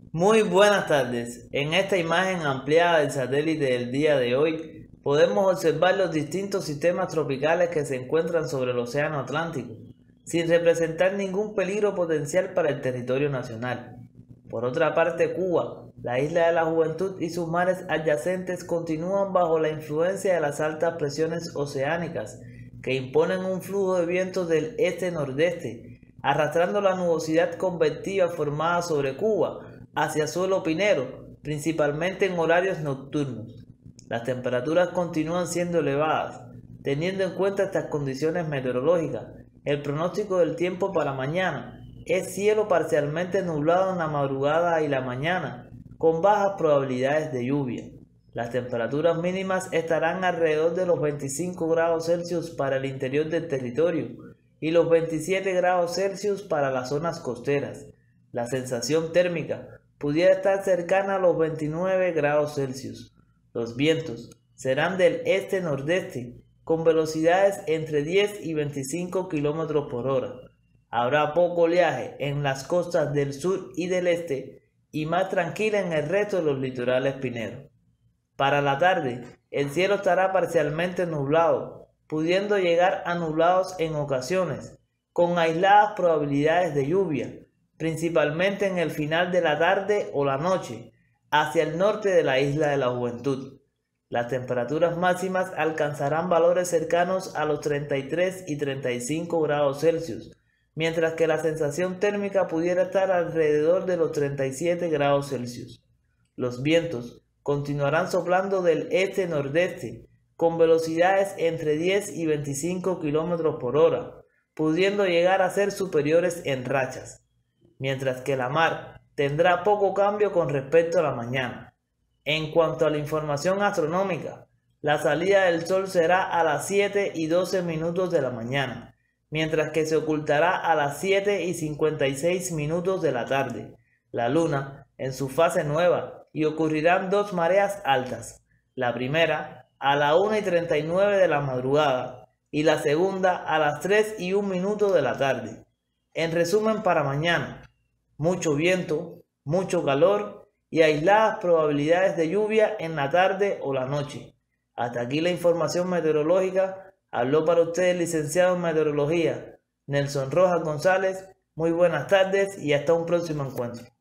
Muy buenas tardes. En esta imagen ampliada del satélite del día de hoy, podemos observar los distintos sistemas tropicales que se encuentran sobre el Océano Atlántico, sin representar ningún peligro potencial para el territorio nacional. Por otra parte, Cuba, la isla de la Juventud y sus mares adyacentes continúan bajo la influencia de las altas presiones oceánicas, que imponen un flujo de vientos del este-nordeste, arrastrando la nubosidad convectiva formada sobre Cuba hacia suelo pinero, principalmente en horarios nocturnos. Las temperaturas continúan siendo elevadas. Teniendo en cuenta estas condiciones meteorológicas, el pronóstico del tiempo para mañana es cielo parcialmente nublado en la madrugada y la mañana, con bajas probabilidades de lluvia. Las temperaturas mínimas estarán alrededor de los 25 grados Celsius para el interior del territorio y los 27 grados Celsius para las zonas costeras. La sensación térmica pudiera estar cercana a los 29 grados Celsius. Los vientos serán del este-nordeste, con velocidades entre 10 y 25 km por hora. Habrá poco oleaje en las costas del sur y del este y más tranquila en el resto de los litorales pineros. Para la tarde, el cielo estará parcialmente nublado, pudiendo llegar a nublados en ocasiones, con aisladas probabilidades de lluvia, principalmente en el final de la tarde o la noche, hacia el norte de la isla de la Juventud. Las temperaturas máximas alcanzarán valores cercanos a los 33 y 35 grados Celsius, mientras que la sensación térmica pudiera estar alrededor de los 37 grados Celsius. Los vientos continuarán soplando del este-nordeste, con velocidades entre 10 y 25 km por hora, pudiendo llegar a ser superiores en rachas, mientras que la mar tendrá poco cambio con respecto a la mañana. En cuanto a la información astronómica, la salida del sol será a las 7 y 12 minutos de la mañana, mientras que se ocultará a las 7 y 56 minutos de la tarde. La luna en su fase nueva y ocurrirán dos mareas altas, la primera a la 1 y 39 de la madrugada y la segunda a las 3 y 1 minuto de la tarde. En resumen, para mañana, mucho viento, mucho calor y aisladas probabilidades de lluvia en la tarde o la noche. Hasta aquí la información meteorológica. Habló para usted el licenciado en meteorología Nelson Rojas González. Muy buenas tardes y hasta un próximo encuentro.